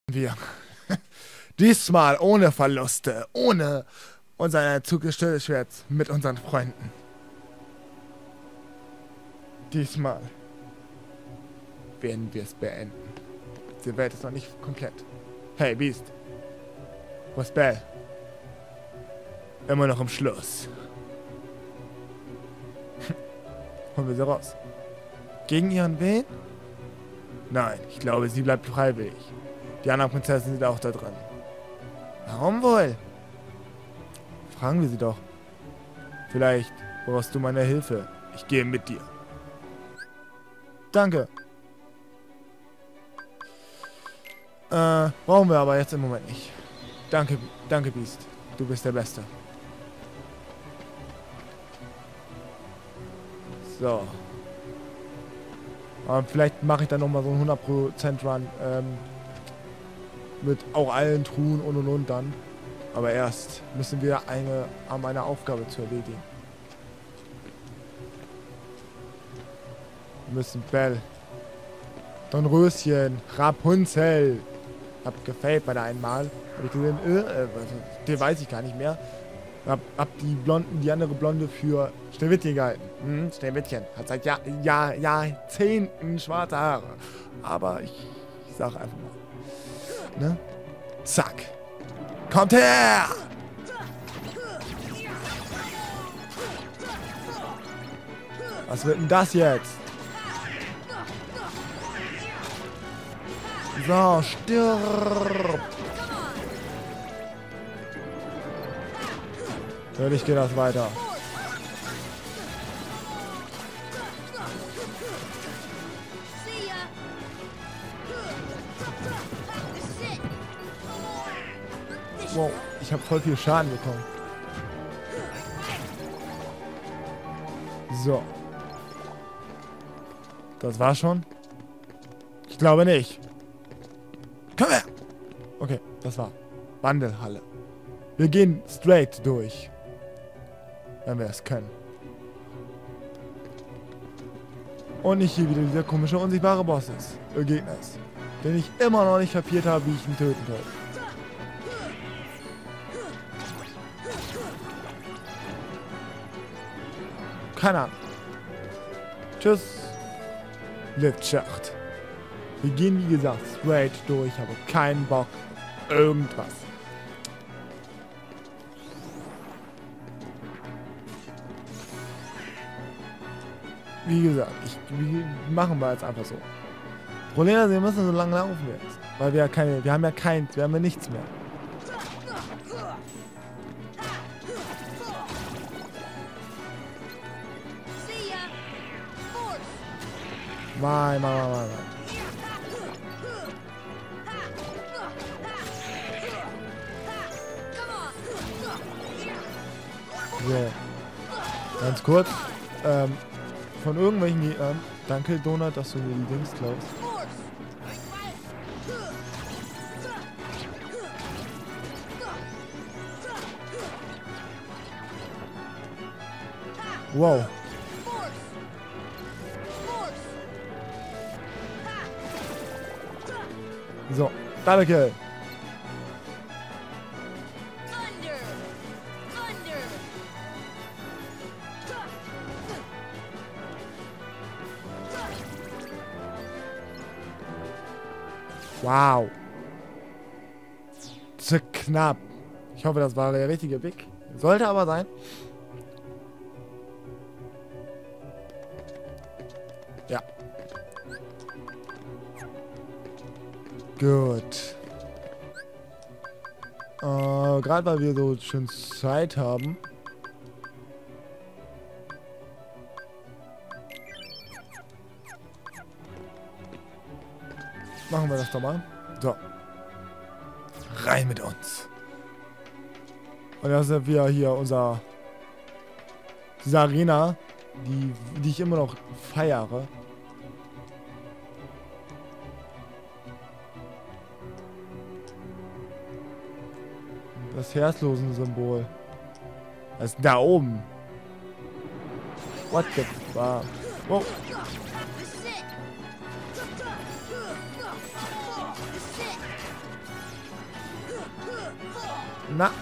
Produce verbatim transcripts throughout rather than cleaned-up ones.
Wir. Diesmal ohne Verluste, ohne unser zugestelltes Schwert mit unseren Freunden. Diesmal werden wir es beenden. Die Welt ist noch nicht komplett. Hey, Beast. Wo ist Belle? Immer noch im Schluss. Holen wir sie raus. Gegen ihren Willen? Nein, ich glaube, sie bleibt freiwillig. Die anderen Prinzessinnen sind auch da drin. Warum wohl? Fragen wir sie doch. Vielleicht brauchst du meine Hilfe. Ich gehe mit dir. Danke. Äh, brauchen wir aber jetzt im Moment nicht. Danke, danke, Beast. Du bist der Beste. So. Aber vielleicht mache ich dann nochmal so einen hundert Prozent Run. Ähm, mit auch allen Truhen und und und dann. Aber erst müssen wir eine, haben eine Aufgabe zu erledigen. Wir müssen Belle, Dornröschen, Rapunzel. Hab gefällt bei der einmal. Hab ich gesehen, äh, äh, den weiß ich gar nicht mehr. Hab, hab die Blonden, die andere Blonde für Schneewittchen gehalten. Hm, Schneewittchen hat seit Jahr, Jahr, Jahrzehnten schwarze Haare. Aber ich, ich sag einfach mal. Ne? Zack. Kommt her! Was wird denn das jetzt? So, stirb! Natürlich geht das weiter. Wow, ich habe voll viel Schaden bekommen. So. Das war schon? Ich glaube nicht. Komm her! Okay, das war Wandelhalle. Wir gehen straight durch. Wenn wir es können. Und nicht hier wieder dieser komische unsichtbare Boss ist. Äh, Gegner ist. Den ich immer noch nicht kapiert habe, wie ich ihn töten soll. Keine Ahnung. Tschüss. Liftschacht. Wir gehen wie gesagt straight durch, aber keinen Bock. Irgendwas. Wie gesagt, ich, wie, machen wir jetzt einfach so. Problem ist, wir müssen so lange laufen jetzt. Weil wir ja keine, wir haben ja keins, wir haben ja nichts mehr. Nein, nein, nein, nein, nein. So. Ganz kurz. Ähm, von irgendwelchen Gegnern. Danke, Donut, dass du mir die Dings klaust. Wow. So, Double Kill. Wow. Zu knapp. Ich hoffe, das war der richtige Pick. Sollte aber sein. Ja. Gut. Äh, gerade weil wir so schön Zeit haben. Machen wir das doch mal. So. Rein mit uns. Und das ist wieder hier unser... Diese Arena, die, die ich immer noch feiere. Das Herzlosen-Symbol. Das ist da oben. What the fuck? Oh. Na.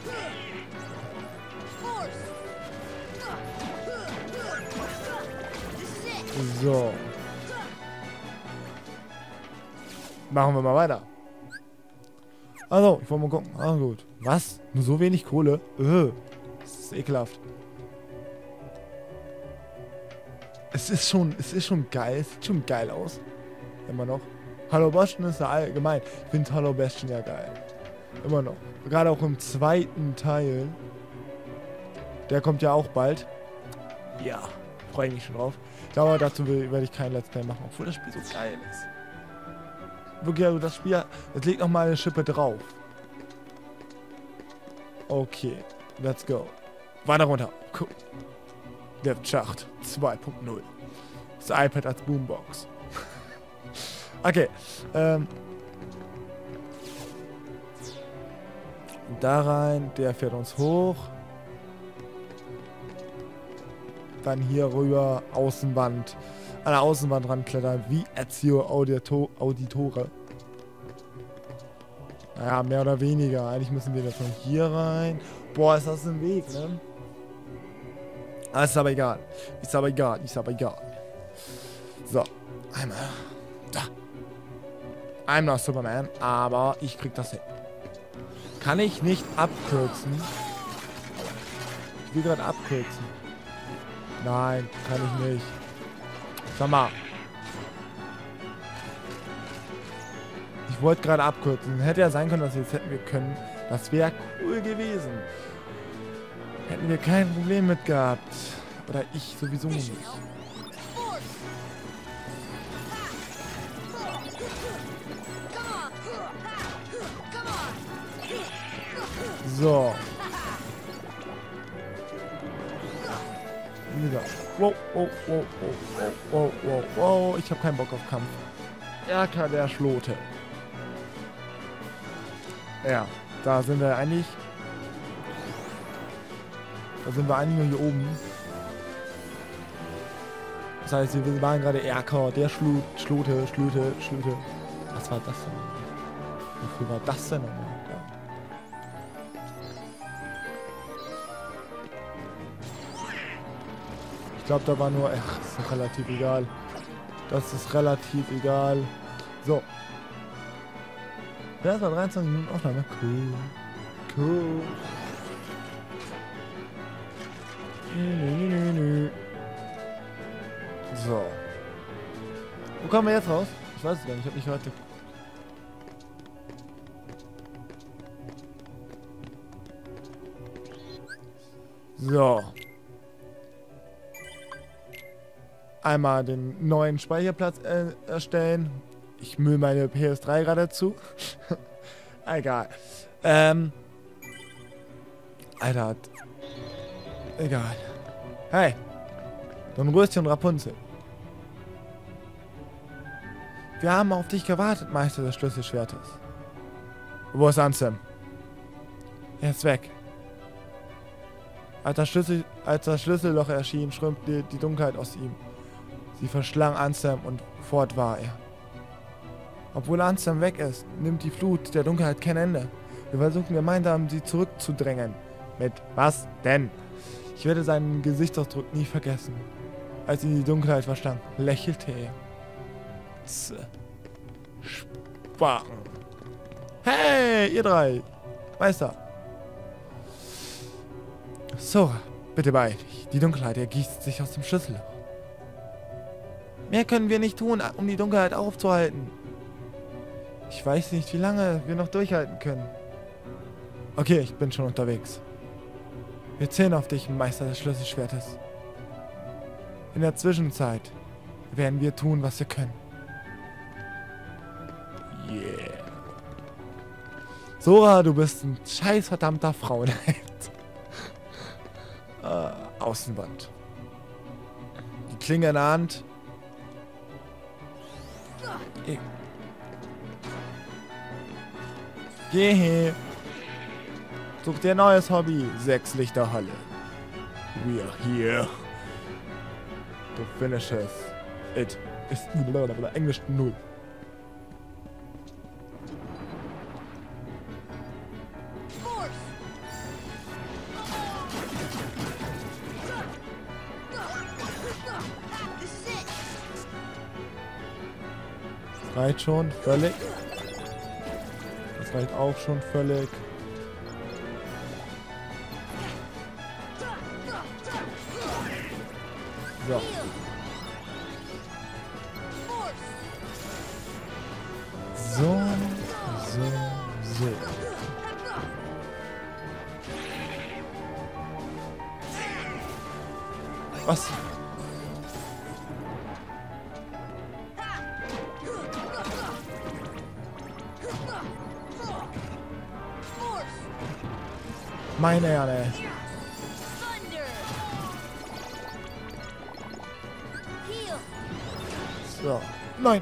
So. Machen wir mal weiter. Also, ich wollte mal gucken. Ah, gut. Was? Nur so wenig Kohle? Öh. Das ist ekelhaft. Es ist schon, es ist schon geil. Es sieht schon geil aus. Immer noch. Hollow Bastion ist ja allgemein. Ich finde Hollow Bastion ja geil. Immer noch. Gerade auch im zweiten Teil. Der kommt ja auch bald. Ja. Freue ich mich schon drauf. Ich glaube, dazu werde ich kein Let's Play machen. Obwohl das Spiel so geil ist. Wirklich, also das Spiel, das legt noch mal eine Schippe drauf. Okay, let's go. Weiter runter. Cool. Der Schacht zwei punkt null. Das iPad als Boombox. Okay, ähm. Da rein, der fährt uns hoch. Dann hier rüber, Außenwand. An der Außenwand ranklettern, wie Ezio Audito Auditore. Naja, mehr oder weniger. Eigentlich müssen wir da von hier rein. Boah, ist das ein Weg, ne? Ah, ist aber egal. Ist aber egal, ist aber egal. So, einmal. Da. I'm not Superman, aber ich krieg das hin. Kann ich nicht abkürzen? Ich will gerade abkürzen. Nein, kann ich nicht. Sag mal. Ich wollte gerade abkürzen. Hätte ja sein können, dass wir jetzt hätten wir können. Das wäre cool gewesen. Hätten wir kein Problem mit gehabt. Oder ich sowieso nicht. So. Wieder. Wow, wow, wow, wow, wow, wow, wow. Ich habe keinen Bock auf Kampf. Erker der Schlote. Ja, da sind wir eigentlich. Da sind wir eigentlich nur hier oben. Das heißt, wir waren gerade Erker, der Schlut, Schlote, Schlute, Schlute. Was war das denn? Wofür war das denn nochmal? Ja. Ich glaube, da war nur... Ach, ist doch relativ egal. Das ist relativ egal. So. Das war dreiundzwanzig Minuten Aufnahme. Cool. Cool. Nö, nö, nö. So. Wo kommen wir jetzt raus? Ich weiß es gar nicht. Ich habe nicht gehört. So. Einmal den neuen Speicherplatz äh, erstellen. Ich müll meine P S drei gerade zu. Egal. Ähm. Alter. Egal. Hey. Dornröschen und Rapunzel. Wir haben auf dich gewartet, Meister des Schlüsselschwertes. Wo ist Ansem? Er ist weg. Als das, Schlüssel, als das Schlüsselloch erschien, strömte die Dunkelheit aus ihm. Sie verschlang Ansem und fort war er. Obwohl Ansem weg ist, nimmt die Flut der Dunkelheit kein Ende. Wir versuchen gemeinsam, sie zurückzudrängen. Mit was denn? Ich werde seinen Gesichtsausdruck nie vergessen. Als ihn die Dunkelheit verschlang, lächelte er. Tse. Sparen. Hey, ihr drei. Meister. So, bitte beeil dich. Die Dunkelheit ergießt sich aus dem Schlüsselloch. Mehr können wir nicht tun, um die Dunkelheit aufzuhalten. Ich weiß nicht, wie lange wir noch durchhalten können. Okay, ich bin schon unterwegs. Wir zählen auf dich, Meister des Schlüsselschwertes. In der Zwischenzeit werden wir tun, was wir können. Yeah. Sora, du bist ein scheiß verdammter Frauenheld. äh, Außenwand. Die Klinge in der Hand. Geh. Geh. Such dir ein neues Hobby. Sechs Lichter Halle. We are here. To finish it. Ist Englisch null. reicht schon, völlig. Das reicht auch schon völlig. So. So, so, so. Was? Meine Erde. So. Nein.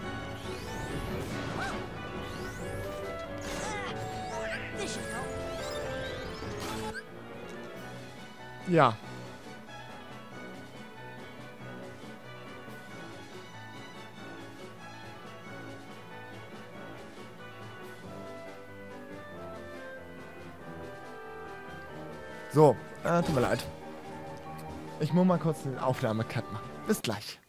Ja. So, äh, tut mir leid. Ich muss mal kurz den Aufnahme-Cut machen. Bis gleich.